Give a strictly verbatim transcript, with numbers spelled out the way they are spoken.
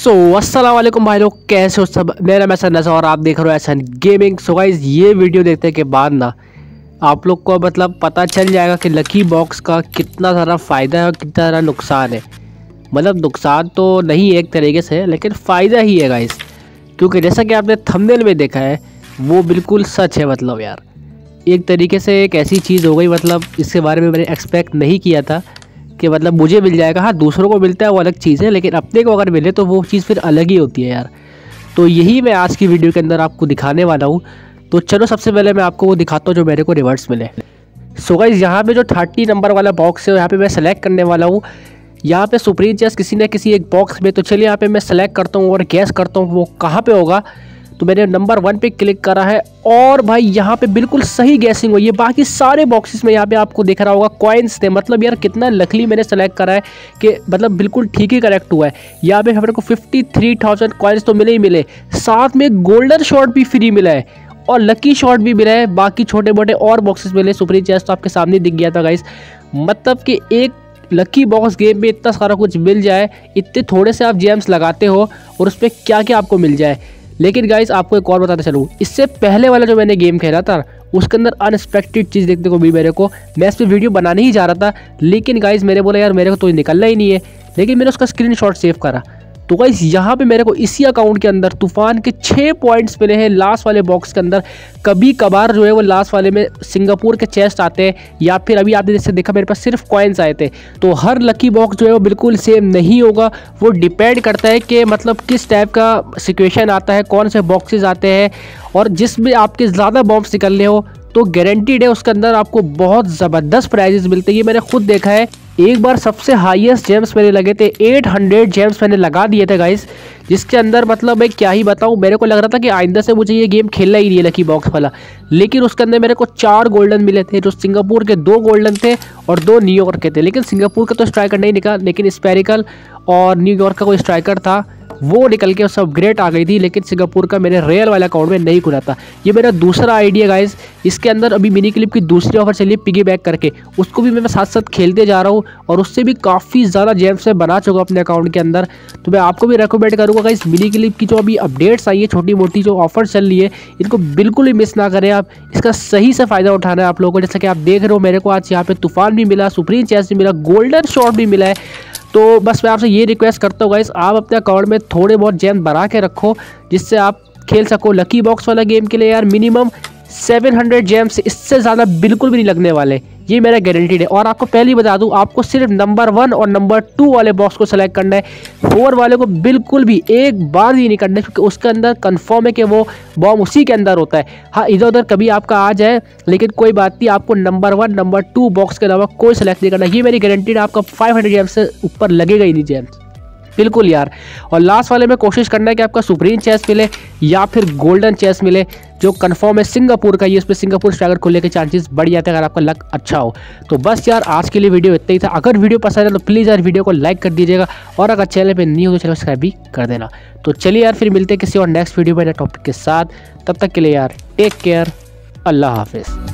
सो so, अस्सलाम वालेकुम भाई लोग, कैसे हो सब। मेरा मैसेज नज़र और आप देख रहे हो एहसान गेमिंग। सो गाइस, ये वीडियो देखने के बाद ना आप लोग को मतलब पता चल जाएगा कि लकी बॉक्स का कितना सारा फ़ायदा है और कितना सारा नुकसान है। मतलब नुकसान तो नहीं एक तरीके से, लेकिन फ़ायदा ही है गाइस, क्योंकि जैसा कि आपने थंबनेल में देखा है वो बिल्कुल सच है। मतलब यार एक तरीके से एक ऐसी चीज़ हो गई, मतलब इसके बारे में मैंने एक्सपेक्ट नहीं किया था कि मतलब मुझे मिल जाएगा। हाँ, दूसरों को मिलता है वो अलग चीज़ है, लेकिन अपने को अगर मिले तो वो चीज़ फिर अलग ही होती है यार। तो यही मैं आज की वीडियो के अंदर आपको दिखाने वाला हूँ। तो चलो सबसे पहले मैं आपको वो दिखाता हूँ जो मेरे को रिवर्स मिले। सो गाइस, यहाँ पे जो थर्टी नंबर वाला बॉक्स है यहाँ पे मैं सेलेक्ट करने वाला हूँ। यहाँ पे सुप्रीम चेस किसी न किसी एक बॉक्स में, तो चलिए यहाँ पे मैं सेलेक्ट करता हूँ और गैस करता हूँ वो कहाँ पे होगा। तो मैंने नंबर वन पे क्लिक करा है और भाई यहाँ पे बिल्कुल सही गैसिंग हुई है। बाकी सारे बॉक्सेस में यहाँ पे आपको दिख रहा होगा कॉइन्स थे। मतलब यार कितना लकली मैंने सेलेक्ट करा है कि मतलब बिल्कुल ठीक ही करेक्ट हुआ है। यहाँ पे हमारे को फिफ्टी थ्री थाउजेंड कॉइन्स तो मिले ही मिले, साथ में गोल्डन शॉट भी फ्री मिला है और लकी शॉट भी मिला है। बाकी छोटे मोटे और बॉक्सेस मिले। सुप्रीम चेस तो आपके सामने दिख गया था गाइस। मतलब कि एक लकी बॉक्स गेम में इतना सारा कुछ मिल जाए, इतने थोड़े से आप जेम्स लगाते हो और उस पर क्या क्या आपको मिल जाए। लेकिन गाइस आपको एक और बताता चलूँ, इससे पहले वाला जो मैंने गेम खेला था उसके अंदर अनएक्सपेक्टेड चीज़ देखने को मिली मेरे को। मैं इस पर वीडियो बनाने ही जा रहा था, लेकिन गाइस मेरे बोला यार मेरे को तो निकलना ही नहीं है, लेकिन मैंने उसका स्क्रीनशॉट सेव करा। तो गाइस यहाँ पे मेरे को इसी अकाउंट के अंदर तूफान के छः पॉइंट्स मिले हैं लास्ट वाले बॉक्स के अंदर। कभी कभार जो है वो लास्ट वाले में सिंगापुर के चेस्ट आते हैं, या फिर अभी आपने जैसे देखा मेरे पास सिर्फ कॉइन्स आए थे। तो हर लकी बॉक्स जो है वो बिल्कुल सेम नहीं होगा, वो डिपेंड करता है कि मतलब किस टाइप का सिचुएशन आता है, कौन से बॉक्सेस आते हैं। और जिसमें आपके ज़्यादा बॉम्ब्स निकलने हो तो गारंटीड है उसके अंदर आपको बहुत ज़बरदस्त प्राइजेस मिलते हैं। ये मैंने खुद देखा है। एक बार सबसे हाईएस्ट जेम्स मेरे लगे थे, आठ सौ जेम्स मैंने लगा दिए थे गाइस, जिसके अंदर मतलब मैं क्या ही बताऊं, मेरे को लग रहा था कि आइंदा से मुझे ये गेम खेलना ही नहीं है लकी बॉक्स वाला। लेकिन उसके अंदर मेरे को चार गोल्डन मिले थे, जो सिंगापुर के दो गोल्डन थे और दो न्यूयॉर्क के थे। लेकिन सिंगापुर का तो स्ट्राइकर नहीं निकला, लेकिन स्पेरिकल और न्यूयॉर्क का कोई स्ट्राइकर था वो निकल के उस अपग्रेड आ गई थी। लेकिन सिंगापुर का मेरे रियल वाला अकाउंट में नहीं खुला था। ये मेरा दूसरा आइडिया गाइस। इसके अंदर अभी मिनी क्लिप की दूसरी ऑफर चली है पिगी बैक करके, उसको भी मैं साथ साथ खेलते जा रहा हूँ और उससे भी काफ़ी ज़्यादा जेम्स में बना चुका अपने अकाउंट के अंदर। तो मैं आपको भी रिकमेंड करूँगा गाइस, मिनी क्लिप की जो अभी अपडेट्स आई है, छोटी मोटी जो ऑफर चल रही है, इनको बिल्कुल भी मिस ना करें आप। इसका सही से फ़ायदा उठाना है आप लोगों को। जैसा कि आप देख रहे हो मेरे को आज यहाँ पे तूफान भी मिला, सुप्रीम चेस भी मिला, गोल्डन शॉट भी मिला है। तो बस मैं आपसे ये रिक्वेस्ट करता हूँ गाइस, आप अपने अकाउंट में थोड़े बहुत जेम बना के रखो, जिससे आप खेल सको लकी बॉक्स वाला गेम के लिए। यार मिनिमम सात सौ जेम्स, इससे ज़्यादा बिल्कुल भी नहीं लगने वाले, ये मेरा गारंटीड है। और आपको पहले ही बता दूं, आपको सिर्फ नंबर वन और नंबर टू वाले बॉक्स को सेलेक्ट करना है। फोर वाले को बिल्कुल भी एक बार भी नहीं करना है, क्योंकि उसके अंदर कंफर्म है कि वो बॉम्ब उसी के अंदर होता है। हाँ, इधर उधर कभी आपका आ जाए, लेकिन कोई बात नहीं, आपको number one number two box के अलावा कोई सेलेक्ट नहीं करना। ये मेरी गारंटीड है, आपका फाइव हंड्रेड जेम्स से ऊपर लगेगा ही नहीं जेम्स, बिल्कुल यार। और लास्ट वाले में कोशिश करना है कि आपका सुप्रीम चेस मिले या फिर गोल्डन चेस मिले, जो कंफर्म है सिंगापुर का। ये उस पर सिंगापुर स्ट्राइकर खुलने के चांसेस बढ़ जाते हैं अगर आपका लक अच्छा हो। तो बस यार आज के लिए वीडियो इतना ही था। अगर वीडियो पसंद है तो प्लीज़ यार वीडियो को लाइक कर दीजिएगा, और अगर चैनल पे नहीं हो तो चैनल सब्सक्राइब भी कर देना। तो चलिए यार, फिर मिलते हैं किसी और नेक्स्ट वीडियो में नए टॉपिक के साथ। तब तक के लिए यार टेक केयर, अल्लाह हाफिज़।